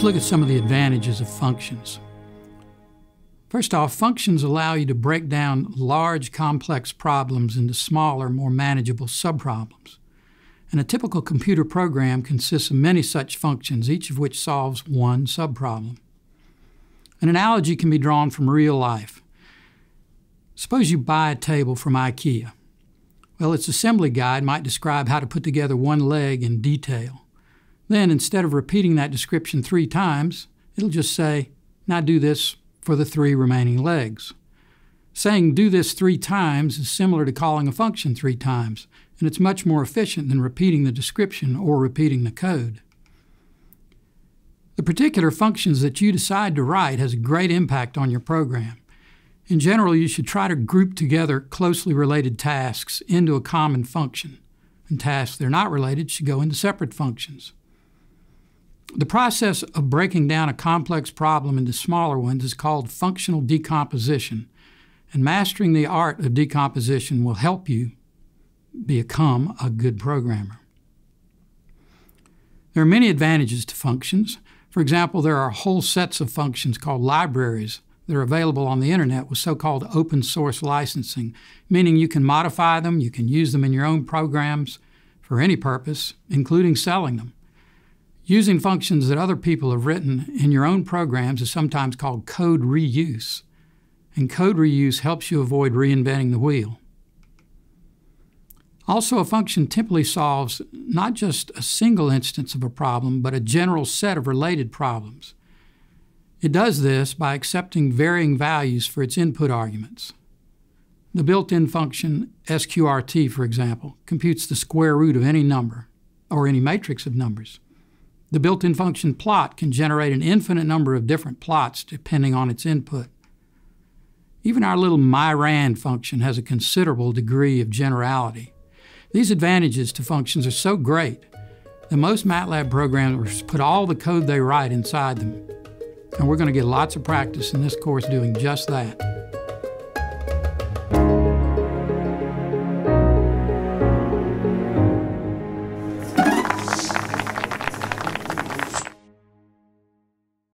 look at some of the advantages of functions. First off, functions allow you to break down large, complex problems into smaller, more manageable subproblems. And a typical computer program consists of many such functions, each of which solves one subproblem. An analogy can be drawn from real life. Suppose you buy a table from IKEA. Well, its assembly guide might describe how to put together one leg in detail. Then, instead of repeating that description 3 times, it'll just say, now do this for the 3 remaining legs. Saying do this 3 times is similar to calling a function 3 times, and it's much more efficient than repeating the description or repeating the code. The particular functions that you decide to write has a great impact on your program. In general, you should try to group together closely related tasks into a common function, and tasks that are not related should go into separate functions. The process of breaking down a complex problem into smaller ones is called functional decomposition, and mastering the art of decomposition will help you become a good programmer. There are many advantages to functions. For example, there are whole sets of functions called libraries that are available on the internet with so-called open source licensing, meaning you can modify them, you can use them in your own programs for any purpose, including selling them. Using functions that other people have written in your own programs is sometimes called code reuse, and code reuse helps you avoid reinventing the wheel. Also, a function typically solves not just a single instance of a problem, but a general set of related problems. It does this by accepting varying values for its input arguments. The built-in function sqrt, for example, computes the square root of any number, or any matrix of numbers. The built-in function plot can generate an infinite number of different plots depending on its input. Even our little myrand function has a considerable degree of generality. These advantages to functions are so great that most MATLAB programmers put all the code they write inside them. And we're going to get lots of practice in this course doing just that.